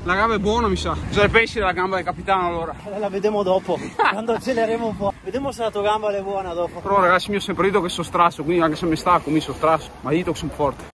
La gamba è buona, mi sa. Cosa ne pensi della gamba del capitano allora? La vedremo dopo, quando acceleremo un po'. Vediamo se la tua gamba è buona dopo. Però ragazzi, mi ho sempre detto che sono strasso, quindi anche se mi stacco mi sono strasso. Ma dito che sono forte.